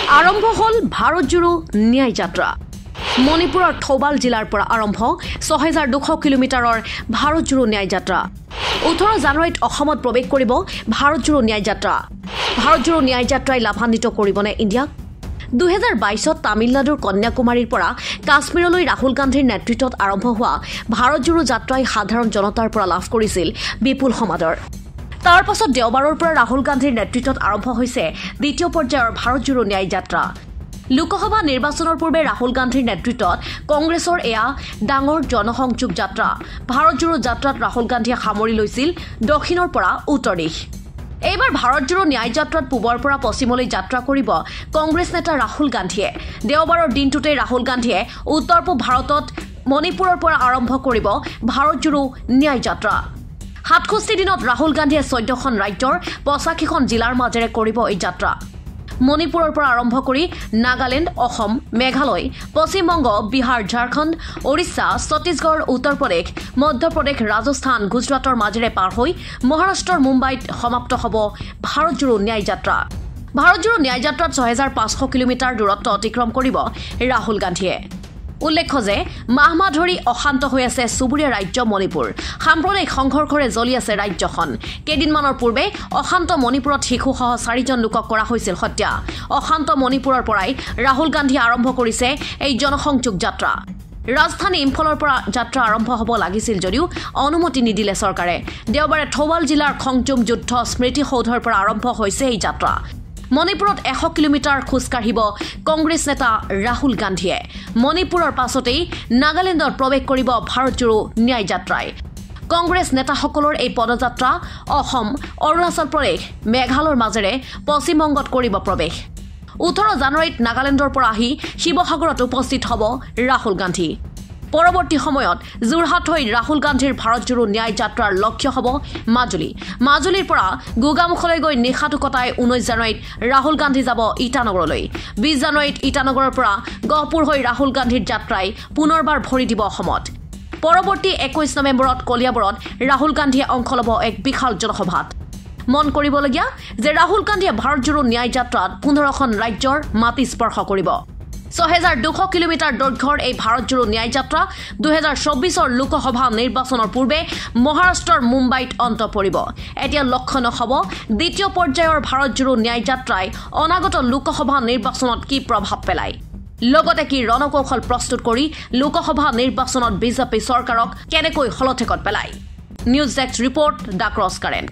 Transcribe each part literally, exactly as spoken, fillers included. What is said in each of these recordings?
আৰম্ভ হল ভাৰত জোড়ো ন্যায় যাত্ৰা মণিপুৰৰ থৌবাল জিলাৰ পৰা আৰম্ভ ছয় হাজাৰ দুশ কিলোমিটাৰৰ ভাৰত জোড়ো ন্যায় যাত্ৰা ওঠৰ জানুৱাৰীত অসমত প্ৰৱেশ কৰিব ভাৰত জোড়ো ন্যায় যাত্ৰা ভাৰত জোড়ো ন্যায় যাত্ৰাই লাভান্বিত কৰিবনে ইণ্ডিয়াক দুই হাজাৰ বাইছত তামিলনাডুৰ কন্যাকুমাৰীৰ পৰা কাশ্মীৰলৈ ৰাহুল গান্ধীৰ নেতৃত্বত আৰম্ভ হোৱা ভাৰত জোড়ো যাত্ৰাই সাধাৰণ জনতাৰ পৰা লাভ কৰিছিল বিপুল সমাদৰ তাৰ পাছত দেওবাৰৰ পৰা ৰাহুল গান্ধীৰ নেতৃত্বত আৰম্ভ হৈছে দ্বিতীয় পৰ্যায়ৰ ভাৰত জোড়ো ন্যায় যাত্ৰা লোকসভা নিৰ্বাচনৰ পূৰ্বে ৰাহুল গান্ধীৰ নেতৃত্বত কংগ্ৰেছৰ এয়া ডাঙৰ জনসংযোগ যাত্ৰা ভাৰত জোড়ো যাত্ৰাত ৰাহুল গান্ধীয়ে সামৰি লৈছিল দক্ষিণৰ পৰা উত্তৰ দিশ এইবাৰ ভাৰত জোড়ো ন্যায় যাত্ৰাত পূবৰ পৰা পশ্চিমলৈ যাত্ৰা কৰিব কংগ্ৰেছ নেতা ৰাহুল গান্ধীয়ে দেওবাৰৰ দিনটোতে ৰাহুল গান্ধীয়ে উত্তৰ পূব ভাৰতত মণিপুৰৰ পৰা আৰম্ভ কৰিব ভাৰত জোড়ো ন্যায় যাত্ৰা সাতষষ্ঠি দিনত ৰাহুল গান্ধীয়ে চৈধ্যখন ৰাজ্যৰ পঁচাশীখন জিলাৰ মাজেৰে কৰিব এই যাত্ৰা মণিপুৰৰ পৰা আৰম্ভ কৰি নাগালেণ্ড অসম মেঘালয় পশ্চিমবংগ বিহাৰ ঝাৰখণ্ড ওড়িশা ছত্তীশগড় উত্তৰ প্ৰদেশ মধ্যপ্ৰদেশ ৰাজস্থান গুজৰাটৰ মাজেৰে পাৰ হৈ মহাৰাষ্ট্ৰৰ মুম্বাইত সমাপ্ত হ'ব ভাৰত জোড়ো ন্যায় যাত্ৰা ভাৰত জোড়ো ন্যায় যাত্ৰাত ছয় হাজাৰ পাঁচশ কিলোমিটাৰ দূৰত্ব অতিক্ৰম কৰিব ৰাহুল গান্ধীয়ে উল্লেখ্য যে মাহ মাহ ধৰি অশান্ত হৈ আছে চুবুৰীয়া ৰাজ্য মণিপুৰ সাম্প্ৰদায়িক সংঘৰ্ষৰে জ্বলি আছে ৰাজ্যখন কেইদিনমানৰ পূৰ্বে অশান্ত মণিপুৰত শিশুসহ চাৰিজন লোকক কৰা হৈছিল হত্যা অশান্ত মণিপুৰৰ পৰাই ৰাহুল গান্ধীয়ে আৰম্ভ কৰিছে এই জনসংযোগ যাত্ৰা ৰাজধানী ইম্ফলৰ পৰা যাত্ৰা আৰম্ভ হ'ব লাগিছিল যদিও অনুমতি নিদিলে চৰকাৰে দেওবাৰে থৌবাল জিলাৰ খংজুম যুদ্ধ স্মৃতি সৌধৰ পৰা আৰম্ভ হৈছে এই যাত্ৰা মণিপুৰত এশ কিলোমিটাৰ খোজ কাঢ়িব কংগ্ৰেছ নেতা ৰাহুল গান্ধীয়ে মণিপুৰৰ পাছতেই নাগালেণ্ডত প্ৰৱেশ কৰিব ভাৰত জোড়ো ন্যায় যাত্ৰাই কংগ্ৰেছ নেতাসকলৰ এই পদযাত্ৰা অসম অৰুণাচল প্ৰদেশ মেঘালয়ৰ মাজেৰে পশ্চিমবংগত কৰিব প্ৰৱেশ ওঠৰ জানুৱাৰীত নাগালেণ্ডৰ পৰা আহি শিৱসাগৰত উপস্থিত হ'ব ৰাহুল গান্ধী পৰৱৰ্তী সময়ত যোৰহাট হৈ ৰাহুল গান্ধীৰ ভাৰত জোড়ো ন্যায় যাত্ৰাৰ লক্ষ্য হ'ব মাজুলী মাজুলীৰ পৰা গোগামুখলৈ গৈ নিশাটো কটাই ঊনৈশ জানুৱাৰীত ৰাহুল গান্ধী যাব ইটানগৰলৈ বিশ জানুৱাৰীত ইটানগৰৰ পৰা গহপুৰ হৈ ৰাহুল গান্ধীৰ যাত্ৰাই পুনৰবাৰ ভৰি দিব অসমত পৰৱৰ্তী একৈশ নৱেম্বৰত কলিয়াবৰত ৰাহুল গান্ধীয়ে অংশ ল'ব এক বিশাল জনসভাত মন কৰিবলগীয়া যে ৰাহুল গান্ধীয়ে ভাৰত জোড়ো ন্যায় যাত্ৰাত পোন্ধৰখন ৰাজ্যৰ মাটি স্পৰ্শ কৰিব ছয় হাজাৰ দুশ কিলোমিটাৰ দৈৰ্ঘ্যৰ এই ভাৰত জোড়ো ন্যায় যাত্ৰা দুই হাজাৰ চৌবিছৰ লোকসভা নিৰ্বাচনৰ পূৰ্বে মহাৰাষ্ট্ৰৰ মুম্বাইত অন্ত পৰিব এতিয়া লক্ষ্য নহ'ব দ্বিতীয় পৰ্যায়ৰ ভাৰত জোড়ো ন্যায় যাত্ৰাই অনাগত লোকসভা নিৰ্বাচনত কি প্ৰভাৱ পেলায় লগতে কি ৰণকৌশল প্ৰস্তুত কৰি লোকসভা নিৰ্বাচনত বিজেপি চৰকাৰক কেনেকৈ হলঠেকত পেলায় news desk report the cross current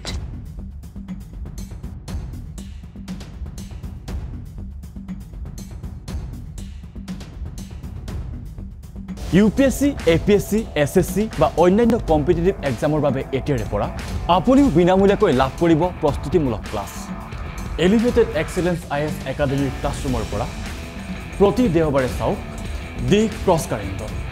U P S C A P S C S S C বা অন্যান্য কম্পিটিটিভ এক্সামৰ বাবে এতিয়াৰে পৰা আপুনিও বিনামূলীয়াকৈ লাভ কৰিব প্ৰস্তুতিমূলক class elevated excellence I S একাডেমীৰ ক্লাছৰুমৰ পৰা প্ৰতি দেওবাৰে চাওক দি ক্ৰছ কাৰেণ্ট